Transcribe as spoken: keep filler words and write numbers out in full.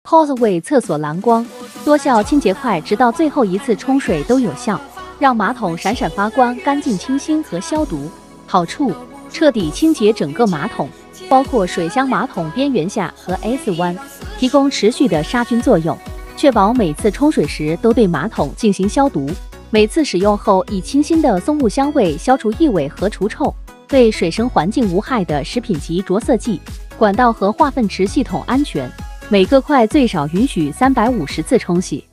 Causeway 厕所蓝光，多效清洁快，直到最后一次冲水都有效，让马桶闪闪发光，干净清新和消毒。好处：彻底清洁整个马桶，包括水箱马桶边缘下和 S 弯，提供持续的杀菌作用，确保每次冲水时都对马桶进行消毒。每次使用后，以清新的松木香味消除异味和除臭，对水生环境无害的食品级着色剂、管道和化粪池系统安全。每个块最少允许三百五十次冲洗。